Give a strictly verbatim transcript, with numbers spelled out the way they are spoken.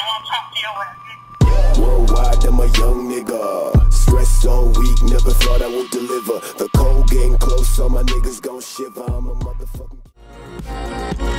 won't talk to your ass. Worldwide, I'm a young nigga. Stress so weak, never thought I would deliver. The cold getting close, so my niggas gon' shiver. I'm a motherfucking